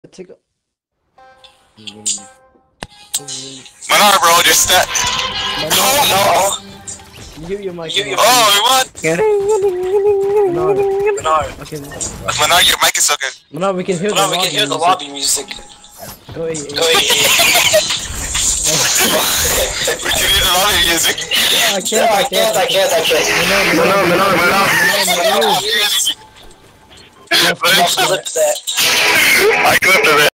Take a... Manar, bro, just that. Oh, no. You your mic. Oh, what? Manar. Okay. Manar, your mic is so good. Manar, we can hear the lobby music. Go ahead. We can hear the lobby music. I can't. I clipped that.